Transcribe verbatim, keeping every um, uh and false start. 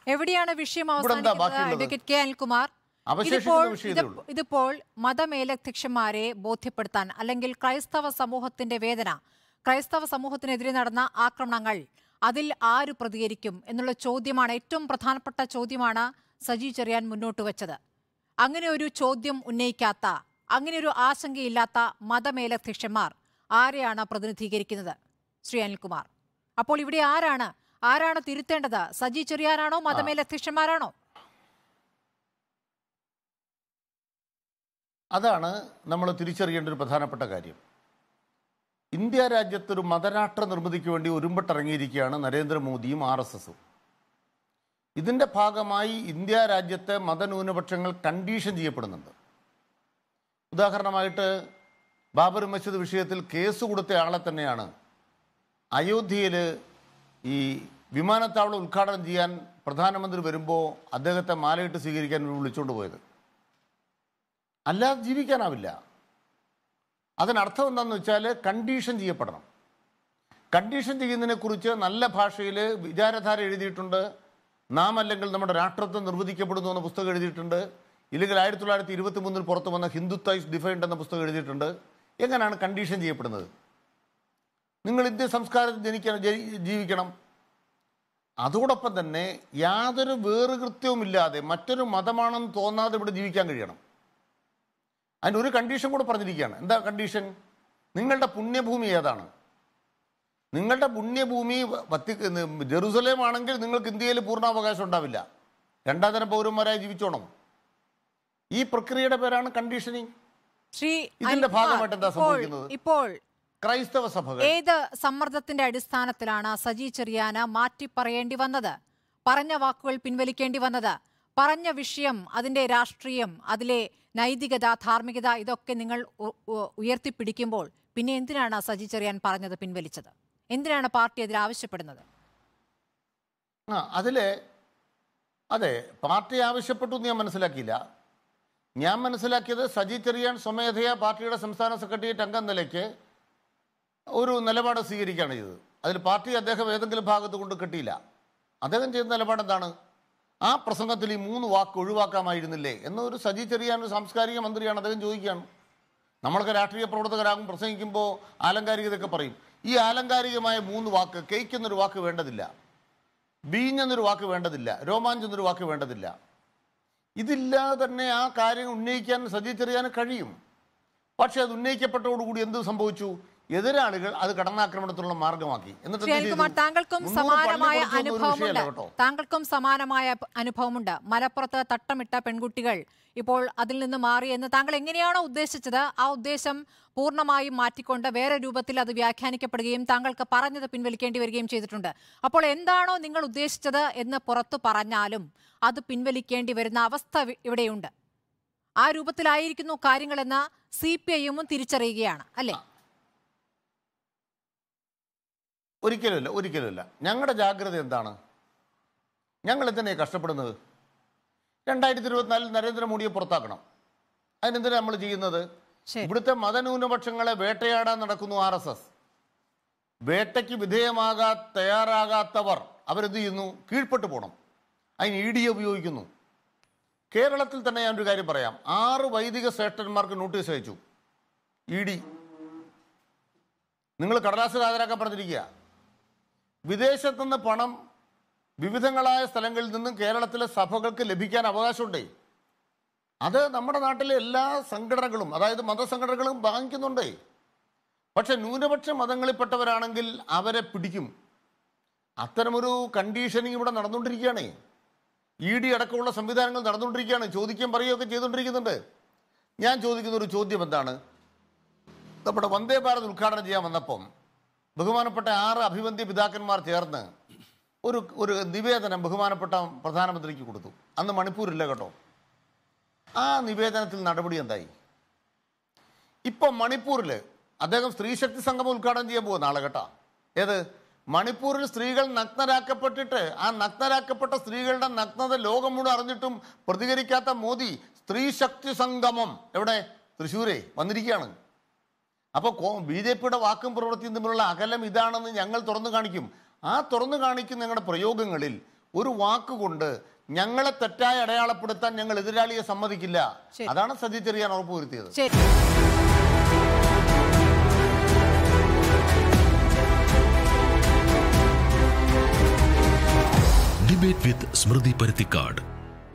എവിടെയാണ് വിഷയം അവസാനിക്കുന്നത് അഡ്വക്കേറ്റ് കെ അനിൽകുമാർ? ഇതിപ്പോൾ മതമേലധ്യക്ഷന്മാരെ ബോധ്യപ്പെടുത്താൻ അല്ലെങ്കിൽ ക്രൈസ്തവ സമൂഹത്തിന്റെ വേദന, ക്രൈസ്തവ സമൂഹത്തിനെതിരെ നടന്ന ആക്രമണങ്ങൾ, അതിൽ ആര് പ്രതികരിക്കും എന്നുള്ള ചോദ്യമാണ്, ഏറ്റവും പ്രധാനപ്പെട്ട ചോദ്യമാണ് സജി ചെറിയാൻ മുന്നോട്ട് വെച്ചത്. അങ്ങനെ ഒരു ചോദ്യം ഉന്നയിക്കാത്ത, അങ്ങനെ ഒരു ആശങ്കയില്ലാത്ത മതമേലധ്യക്ഷന്മാർ ആരെയാണ് പ്രതിനിധീകരിക്കുന്നത് ശ്രീ അനിൽകുമാർ? അപ്പോൾ ഇവിടെ ആരാണ് ആരാണ് തിരുത്തേണ്ടത്? സജി ചെറിയാനാണോ മതമേലധ്യക്ഷന്മാരാണോ? അതാണ് നമ്മൾ തിരിച്ചറിയേണ്ട ഒരു പ്രധാനപ്പെട്ട കാര്യം. ഇന്ത്യ രാജ്യത്തൊരു മതരാഷ്ട്ര നിർമ്മിതിക്ക് വേണ്ടി ഒരുമ്പെട്ടിറങ്ങിയിരിക്കുകയാണ് നരേന്ദ്രമോദിയും ആർ എസ് എസും. ഇതിൻ്റെ ഭാഗമായി ഇന്ത്യ രാജ്യത്തെ മതന്യൂനപക്ഷങ്ങൾ കണ്ടീഷൻ ചെയ്യപ്പെടുന്നുണ്ട്. ഉദാഹരണമായിട്ട് ബാബർ മസ്ജിദ് വിഷയത്തിൽ കേസ് കൊടുത്ത ആളെ തന്നെയാണ് അയോധ്യയിൽ ഈ വിമാനത്താവളം ഉദ്ഘാടനം ചെയ്യാൻ പ്രധാനമന്ത്രി വരുമ്പോൾ അദ്ദേഹത്തെ മാലയിട്ട് സ്വീകരിക്കാൻ വിളിച്ചുകൊണ്ട് പോയത്. അല്ലാതെ ജീവിക്കാനാവില്ല. അതിനർത്ഥം എന്താണെന്ന് വെച്ചാൽ കണ്ടീഷൻ ചെയ്യപ്പെടണം. കണ്ടീഷൻ ചെയ്യുന്നതിനെക്കുറിച്ച് നല്ല ഭാഷയിൽ വിചാരധാര എഴുതിയിട്ടുണ്ട്. നാം അല്ലെങ്കിൽ നമ്മുടെ രാഷ്ട്രത്തെ നിർവചിക്കപ്പെടുന്നു എന്ന പുസ്തകം എഴുതിയിട്ടുണ്ട്. ഇല്ലെങ്കിൽ ആയിരത്തി തൊള്ളായിരത്തി ഇരുപത്തി മൂന്നിൽ പുറത്തു വന്ന ഹിന്ദുത്വ ഇസ് ഡിഫൈൻഡ് എന്ന പുസ്തകം എഴുതിയിട്ടുണ്ട്. എങ്ങനെയാണ് കണ്ടീഷൻ ചെയ്യപ്പെടുന്നത്? നിങ്ങൾ ഇന്ത്യൻ സംസ്കാരത്തിൽ ജനിക്കണം, ജീവിക്കണം. അതോടൊപ്പം തന്നെ യാതൊരു വേറുകൃത്യവുമില്ലാതെ മറ്റൊരു മതമാണെന്ന് തോന്നാതെ ഇവിടെ ജീവിക്കാൻ കഴിയണം. അതിൻ്റെ ഒരു കണ്ടീഷൻ കൂടെ പറഞ്ഞിരിക്കുകയാണ്. എന്താ കണ്ടീഷൻ? നിങ്ങളുടെ പുണ്യഭൂമി ഏതാണ്? നിങ്ങളുടെ പുണ്യഭൂമി വത്തി ജെറുസലേം ആണെങ്കിൽ നിങ്ങൾക്ക് ഇന്ത്യയിൽ പൂർണ്ണാവകാശം ഉണ്ടാവില്ല. രണ്ടാം തരം പൗരന്മാരായി ജീവിച്ചോണം. ഈ പ്രക്രിയയുടെ പേരാണ് കണ്ടീഷനിങ്. ഇതിന്റെ ഭാഗമായിട്ട് എന്താ സംഭവിക്കുന്നത്? ഇപ്പോൾ ക്രൈസ്തവ സഭകൾ ഏത് സമ്മർദ്ദത്തിന്റെ അടിസ്ഥാനത്തിലാണ് സജി ചെറിയാന് മാറ്റി പറയേണ്ടി വന്നത്, പറഞ്ഞ വാക്കുകൾ പിൻവലിക്കേണ്ടി വന്നത്? പറഞ്ഞ വിഷയം, അതിന്റെ രാഷ്ട്രീയം, അതിലെ നൈതികത, ധാർമ്മികത, ഇതൊക്കെ നിങ്ങൾ ഉയർത്തിപ്പിടിക്കുമ്പോൾ പിന്നെ എന്തിനാണ് സജി ചെറിയാൻ പറഞ്ഞത് പിൻവലിച്ചത്? എന്തിനാണ് പാർട്ടി അതിൽ ആവശ്യപ്പെടുന്നത്? ആ അതിലെ അതെ പാർട്ടി ആവശ്യപ്പെട്ടു എന്ന് ഞാൻ മനസ്സിലാക്കിയില്ല. ഞാൻ മനസ്സിലാക്കിയത് സജി ചെറിയാൻ സ്വമേധയാ പാർട്ടിയുടെ സംസ്ഥാന സെക്രട്ടേറിയറ്റ് അംഗം നിലയ്ക്ക് ഒരു നിലപാട് സ്വീകരിക്കുകയാണ് ചെയ്തത്. അതിൽ പാർട്ടി അദ്ദേഹം ഏതെങ്കിലും ഭാഗത്ത് കൊണ്ട് കിട്ടിയില്ല. അദ്ദേഹം ചെയ്ത നിലപാട് എന്താണ്? ആ പ്രസംഗത്തിൽ ഈ മൂന്ന് വാക്ക് ഒഴിവാക്കാമായിരുന്നില്ലേ എന്നൊരു സജി ചെറിയാൻ ഒരു സാംസ്കാരിക മന്ത്രിയാണ്, അദ്ദേഹം ചോദിക്കുകയാണ്. നമ്മളൊക്കെ രാഷ്ട്രീയ പ്രവർത്തകരാകും, പ്രസംഗിക്കുമ്പോൾ ആലങ്കാരികതയൊക്കെ പറയും. ഈ ആലങ്കാരികമായ മൂന്ന് വാക്ക്, കേക്ക് എന്നൊരു വാക്ക് വേണ്ടതില്ല, ബീഞ്ഞെന്നൊരു വാക്ക് വേണ്ടതില്ല, രോമാഞ്ച് എന്നൊരു വാക്ക് വേണ്ടതില്ല. ഇതില്ലാതെ തന്നെ ആ കാര്യം ഉന്നയിക്കാൻ സജി ചെറിയാൻ കഴിയും. പക്ഷെ അത് ഉന്നയിക്കപ്പെട്ടതോടുകൂടി എന്ത് സംഭവിച്ചു? എതിരാളികൾ അത് കടന്നാക്രമണത്തിനുള്ള മാർഗമാക്കി. താങ്കൾക്കും സമാനമായ അനുഭവമുണ്ട് താങ്കൾക്കും സമാനമായ അനുഭവമുണ്ട് മലപ്പുറത്ത് തട്ടമിട്ട പെൺകുട്ടികൾ ഇപ്പോൾ അതിൽ നിന്ന് മാറി എന്ന് താങ്കൾ എങ്ങനെയാണോ ഉദ്ദേശിച്ചത്, ആ ഉദ്ദേശം പൂർണ്ണമായും മാറ്റിക്കൊണ്ട് വേറെ രൂപത്തിൽ അത് വ്യാഖ്യാനിക്കപ്പെടുകയും താങ്കൾക്ക് പറഞ്ഞത് പിൻവലിക്കേണ്ടി വരികയും ചെയ്തിട്ടുണ്ട്. അപ്പോൾ എന്താണോ നിങ്ങൾ ഉദ്ദേശിച്ചത് എന്ന് പുറത്തു പറഞ്ഞാലും അത് പിൻവലിക്കേണ്ടി വരുന്ന അവസ്ഥ ഇവിടെയുണ്ട്. ആ രൂപത്തിലായിരിക്കുന്നു കാര്യങ്ങളെന്ന് സി പി ഐ എമ്മും തിരിച്ചറിയുകയാണ് അല്ലേ? ഒരിക്കലുമില്ല, ഒരിക്കലുമില്ല. ഞങ്ങളുടെ ജാഗ്രത എന്താണ്? ഞങ്ങൾ എന്തിനാണ് കഷ്ടപ്പെടുന്നത്? രണ്ടായിരത്തി ഇരുപത്തിനാലിൽ നരേന്ദ്രമോദിയെ പുറത്താക്കണം. അതിനെന്തിനാണ് നമ്മൾ ചെയ്യുന്നത്? ഇവിടുത്തെ മതന്യൂനപക്ഷങ്ങളെ വേട്ടയാടാൻ നടക്കുന്നു ആർ എസ് എസ്. വേട്ടയ്ക്ക് വിധേയമാകാ തയ്യാറാകാത്തവർ അവരെന്ത് ചെയ്യുന്നു? കീഴ്പ്പെട്ടു പോകണം. അതിന് ഇ ഡി ഉപയോഗിക്കുന്നു. കേരളത്തിൽ തന്നെ ഞാനൊരു കാര്യം പറയാം. ആറ് വൈദിക ശ്രേഷ്ഠന്മാർക്ക് നോട്ടീസ് അയച്ചു ഇ ഡി. നിങ്ങൾ കടലാസിൽ ഹാജരാക്കാൻ പറഞ്ഞിരിക്കുക. വിദേശത്തുനിന്ന് പണം വിവിധങ്ങളായ സ്ഥലങ്ങളിൽ നിന്നും കേരളത്തിലെ സഭകൾക്ക് ലഭിക്കാൻ അവകാശമുണ്ടേ. അത് നമ്മുടെ നാട്ടിലെ എല്ലാ സംഘടനകളും, അതായത് മതസംഘടനകളും വാങ്ങിക്കുന്നുണ്ടേ. പക്ഷെ ന്യൂനപക്ഷ മതങ്ങളിൽപ്പെട്ടവരാണെങ്കിൽ അവരെ പിടിക്കും. അത്തരമൊരു കണ്ടീഷനിങ് ഇവിടെ നടന്നുകൊണ്ടിരിക്കുകയാണേ. ഇ ഡി അടക്കമുള്ള സംവിധാനങ്ങൾ നടന്നുകൊണ്ടിരിക്കുകയാണ്. ചോദിക്കുകയും പറയുകയൊക്കെ ചെയ്തുകൊണ്ടിരിക്കുന്നുണ്ട്. ഞാൻ ചോദിക്കുന്ന ഒരു ചോദ്യം എന്താണ്? നമ്മുടെ വന്ദേ ഭാരത് ഉദ്ഘാടനം ചെയ്യാൻ വന്നപ്പം ബഹുമാനപ്പെട്ട ആറ് അഭിവന്ദ്യ പിതാക്കന്മാർ ചേർന്ന് ഒരു ഒരു നിവേദനം ബഹുമാനപ്പെട്ട പ്രധാനമന്ത്രിക്ക് കൊടുത്തു. അന്ന് മണിപ്പൂരില്ല കേട്ടോ. ആ നിവേദനത്തിൽ നടപടി എന്തായി? ഇപ്പം മണിപ്പൂരിൽ അദ്ദേഹം സ്ത്രീശക്തി സംഗമം ഉദ്ഘാടനം ചെയ്യാൻ പോകും നാളെ കേട്ടോ. ഏത്? മണിപ്പൂരിൽ സ്ത്രീകൾ നഗ്നരാക്കപ്പെട്ടിട്ട് ആ നഗ്നരാക്കപ്പെട്ട സ്ത്രീകളുടെ നഗ്നത ലോകം മുഴുവൻ അറിഞ്ഞിട്ടും പ്രതികരിക്കാത്ത മോദി സ്ത്രീശക്തി സംഗമം എവിടെ? തൃശ്ശൂരെ വന്നിരിക്കുകയാണ്. അപ്പോൾ ബി ജെ പിയുടെ വാക്കും പ്രവൃത്തിയും തമ്മിലുള്ള അകലം ഇതാണെന്ന് ഞങ്ങൾ തുറന്നു കാണിക്കും. ആ തുറന്നു കാണിക്കുന്ന ഞങ്ങളുടെ പ്രയോഗങ്ങളിൽ ഒരു വാക്കുകൊണ്ട് ഞങ്ങളെ തെറ്റായി അടയാളപ്പെടുത്താൻ ഞങ്ങൾ എതിരാളിയെ സമ്മതിക്കില്ല. അതാണ് സജി ചെറിയാൻ ഉറപ്പുവരുത്തിയത്. Debate with Smrithi Paruthikad.